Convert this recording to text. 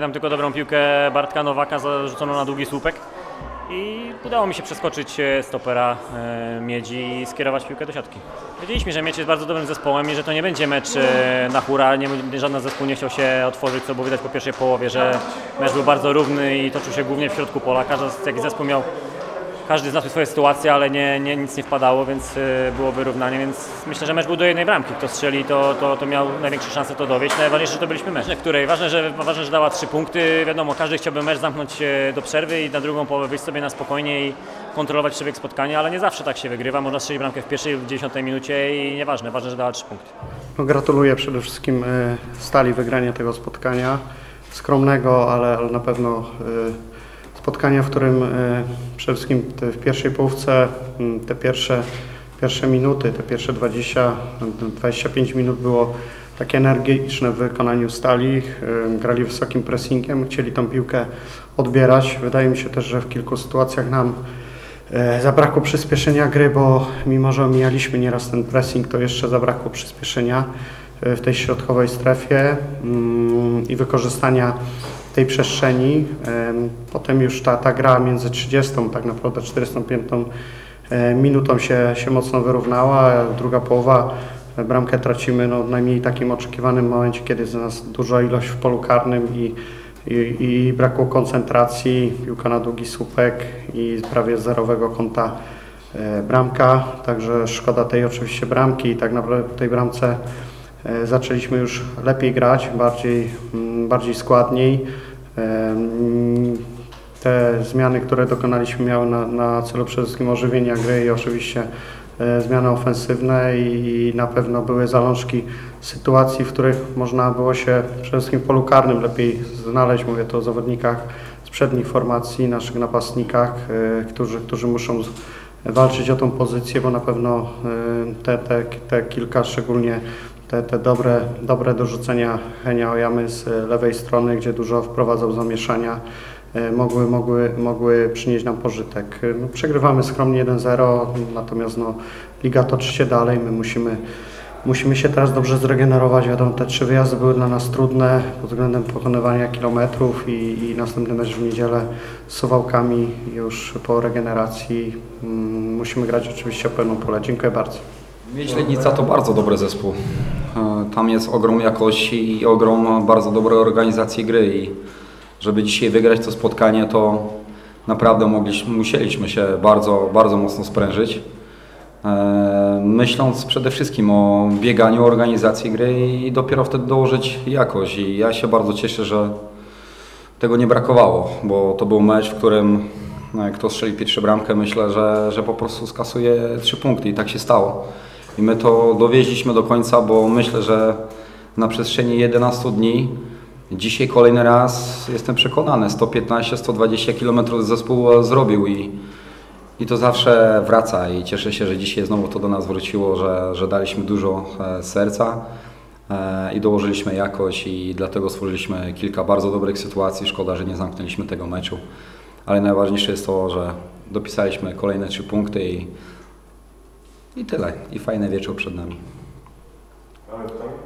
tam tylko dobrą piłkę Bartka Nowaka zarzuconą na długi słupek i udało mi się przeskoczyć stopera Miedzi i skierować piłkę do siatki. Wiedzieliśmy, że Miedź jest bardzo dobrym zespołem i że to nie będzie mecz na hura, żaden zespół nie chciał się otworzyć, co było widać po pierwszej połowie, że mecz był bardzo równy i toczył się głównie w środku pola. Każdy zespół miał, każdy znał swoje sytuacje, ale nic nie wpadało, więc było wyrównanie, więc myślę, że mecz był do jednej bramki. Kto strzeli, to miał największe szanse to dowieść. Najważniejsze, że to byliśmy mecz, w której ważne, że dała 3 punkty. Wiadomo, każdy chciałby mecz zamknąć do przerwy i na drugą połowę wyjść sobie na spokojnie i kontrolować przebieg spotkania, ale nie zawsze tak się wygrywa. Można strzelić bramkę w pierwszej, w 10 minucie i nieważne, ważne, że dała 3 punkty. No, gratuluję przede wszystkim Stali wygrania tego spotkania. Skromnego, ale na pewno spotkania, w którym przede wszystkim w pierwszej połówce te pierwsze minuty, te pierwsze 20-25 minut było takie energiczne w wykonaniu Stali. Grali wysokim pressingiem, chcieli tą piłkę odbierać. Wydaje mi się też, że w kilku sytuacjach nam zabrakło przyspieszenia gry, bo mimo, że omijaliśmy nieraz ten pressing, to jeszcze zabrakło przyspieszenia w tej środkowej strefie i wykorzystania tej przestrzeni. Potem już ta gra między 30, tak naprawdę 45 minutą się mocno wyrównała. Druga połowa, bramkę tracimy w najmniej takim oczekiwanym momencie, kiedy jest nas duża ilość w polu karnym i brakło koncentracji, piłka na długi słupek i prawie zerowego kąta bramka. Także szkoda tej oczywiście bramki i tak naprawdę po tej bramce zaczęliśmy już lepiej grać, bardziej składniej. Te zmiany, które dokonaliśmy, miały na celu przede wszystkim ożywienia gry i oczywiście zmiany ofensywne i na pewno były zalążki sytuacji, w których można było się przede wszystkim w polu karnym lepiej znaleźć. Mówię tu o zawodnikach z przednich formacji, naszych napastnikach, którzy muszą walczyć o tą pozycję, bo na pewno te kilka, szczególnie te dobre dorzucenia Henia Ojamy z lewej strony, gdzie dużo wprowadzał zamieszania, mogły przynieść nam pożytek. Przegrywamy skromnie 1-0, natomiast liga toczy się dalej. My musimy się teraz dobrze zregenerować. Wiadomo, te 3 wyjazdy były dla nas trudne pod względem pokonywania kilometrów i następny mecz w niedzielę z Suwałkami już po regeneracji. Musimy grać oczywiście o pełną pulę. Dziękuję bardzo. Miedź Legnica to bardzo dobry zespół. Tam jest ogrom jakości i ogrom bardzo dobrej organizacji gry i żeby dzisiaj wygrać to spotkanie, to naprawdę musieliśmy się bardzo mocno sprężyć. Myśląc przede wszystkim o bieganiu, organizacji gry i dopiero wtedy dołożyć jakość. I ja się bardzo cieszę, że tego nie brakowało, bo to był mecz, w którym kto strzeli pierwszą bramkę, myślę, że po prostu skasuje 3 punkty i tak się stało. I my to dowieźliśmy do końca, bo myślę, że na przestrzeni 11 dni dzisiaj kolejny raz jestem przekonany, 115-120 km zespół zrobił i to zawsze wraca i cieszę się, że dzisiaj znowu to do nas wróciło, że daliśmy dużo serca i dołożyliśmy jakość i dlatego stworzyliśmy kilka bardzo dobrych sytuacji. Szkoda, że nie zamknęliśmy tego meczu, ale najważniejsze jest to, że dopisaliśmy kolejne 3 punkty i tyle. I fajny wieczór przed nami.